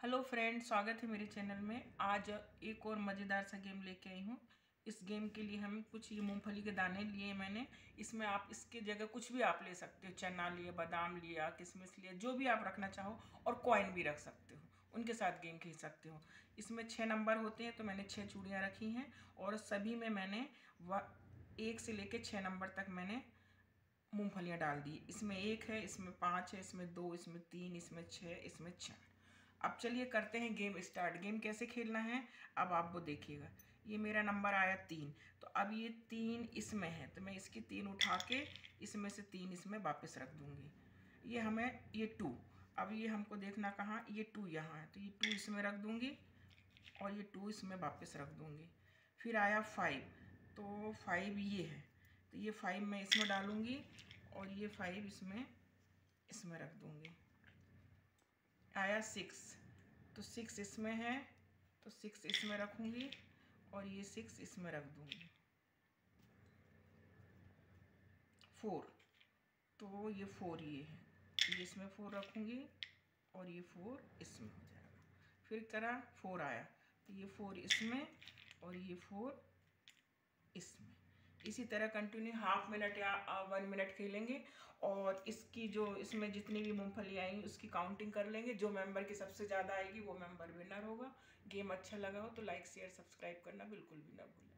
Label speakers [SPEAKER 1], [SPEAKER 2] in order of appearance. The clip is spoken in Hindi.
[SPEAKER 1] हेलो फ्रेंड, स्वागत है मेरे चैनल में। आज एक और मज़ेदार सा गेम लेके आई हूँ। इस गेम के लिए हम कुछ ये मूंगफली के दाने लिए मैंने। इसमें आप इसके जगह कुछ भी आप ले सकते हो, चना लिए, बादाम लिया, किशमिश लिया, जो भी आप रखना चाहो, और कॉइन भी रख सकते हो, उनके साथ गेम खेल सकते हो। इसमें 6 नंबर होते हैं, तो मैंने 6 चूड़ियाँ रखी हैं और सभी में मैंने 1 से लेकर 6 नंबर तक मैंने मूंगफलियाँ डाल दी। इसमें 1 है, इसमें 5 है, इसमें 2, इसमें 3, इसमें 6, इसमें 4। अब चलिए करते हैं गेम स्टार्ट। गेम कैसे खेलना है अब आप वो देखिएगा। ये मेरा नंबर आया 3, तो अब ये 3 इसमें है, तो मैं इसकी 3 उठा के इसमें से 3 इसमें वापस रख दूंगी। ये हमें ये 2, अब ये हमको देखना कहाँ, ये 2 यहाँ है, तो ये 2 इसमें रख दूंगी और ये 2 इसमें वापस रख दूंगी। फिर आया 5, तो 5 ये है, तो ये 5 मैं इसमें डालूंगी और ये 5 इसमें रख दूंगी। आया 6, तो 6 इसमें है, तो 6 इसमें रखूंगी और ये 6 इसमें रख दूंगी। 4, तो ये 4 ये है, ये इसमें 4 रखूंगी और ये 4 इसमें हो जाएगा। फिर करा 4 आया, तो ये 4 इसमें और ये 4 इसमें। इसी तरह कंटिन्यू हाफ मिनट या 1 मिनट खेलेंगे और इसकी जो इसमें जितनी भी मूंगफली आएंगी उसकी काउंटिंग कर लेंगे। जो मेंबर की सबसे ज़्यादा आएगी वो मेंबर विनर होगा। गेम अच्छा लगा हो तो लाइक शेयर सब्सक्राइब करना बिल्कुल भी ना भूलें।